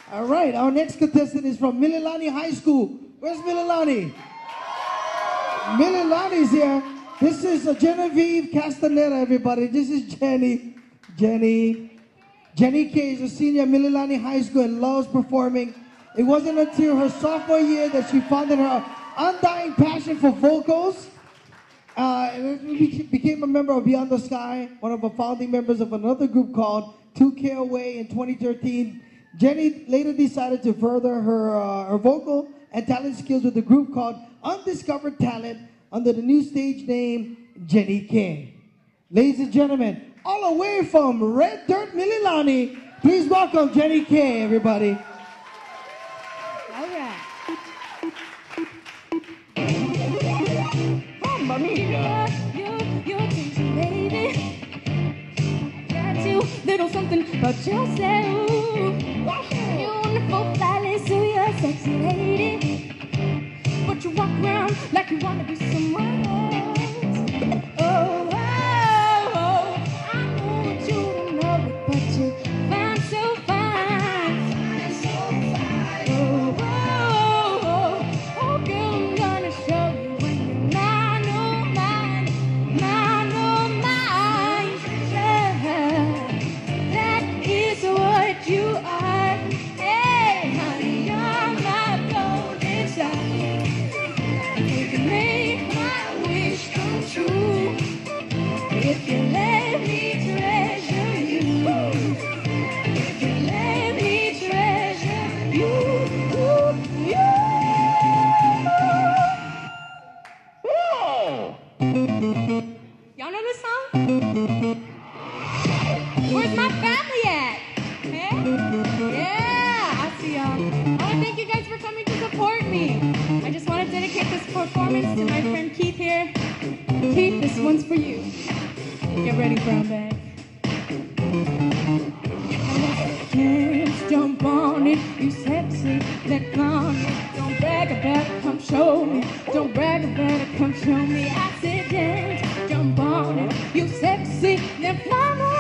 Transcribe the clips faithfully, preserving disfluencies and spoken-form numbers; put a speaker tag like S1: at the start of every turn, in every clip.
S1: All right, our next contestant is from Mililani High School. Where's Mililani? Mililani's here. This is uh, Genevieve Castaneda, everybody. This is Genny. Genny. Genny Kay is a senior at Mililani High School and loves performing. It wasn't until her sophomore year that she found her undying passion for vocals. Uh, and became a member of Beyond the Sky, one of the founding members of another group called two K Away in twenty thirteen. Genny later decided to further her, uh, her vocal and talent skills with a group called Undiscovered Talent under the new stage name Genny Kay. Ladies and gentlemen, all the way from Red Dirt, Mililani, please welcome Genny Kay, everybody.
S2: All right. Mamma mia. You're, you're crazy, baby. Got you, little something about yourself. You're wonderful, fly, so you're a sexy lady. But you walk around like you want to be someone else. Oh, oh, oh, I want you to know it, but you find so fine. So fine. Oh, oh, oh, oh, girl, I'm gonna show you when you're mine, oh, mine, mine, oh, mine. Yeah, that is what you are. Hey, honey, you're my golden child. You can make my wish come true if you let me treasure you. If you let me treasure you, you. Y'all know this song? Where's my family at? Hey? Yeah, I see y'all. I want to thank you guys for coming to support me. I just want to dedicate this performance to my friend Keith here. Keith, this one's for you. Get ready, brown bag. Let's jump on it, you sexy, let on it. Don't brag about it, come show me. Don't brag about it, come show me. I said dance, jump on it, you sexy, then fly me.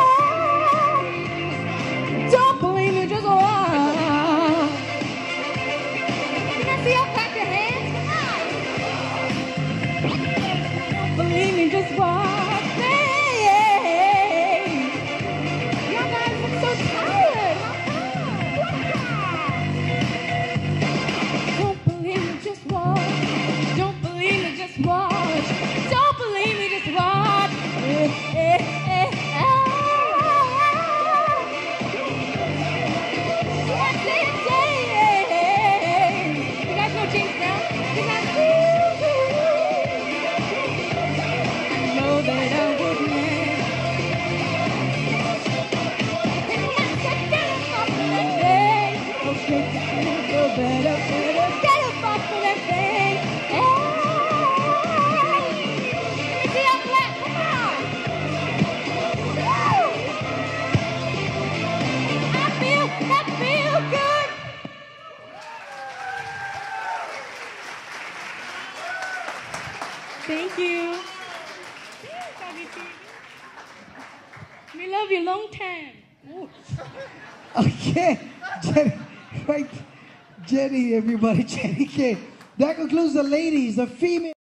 S2: Don't believe me, just walk. Can I see y'all clap your hands? Come on. Don't believe me, just walk. Watch. Don't believe me, just watch. Eh, eh, eh, ah. What they say? You guys know James Brown? He's not I know that I would win. And once I get up off of that thing, I'll shake the thing, go better, better. Get up off of that thing. Ah. Thank you. We love you long time.
S1: Okay, Genny, right, Genny, everybody, Genny Kay. That concludes the ladies, the female.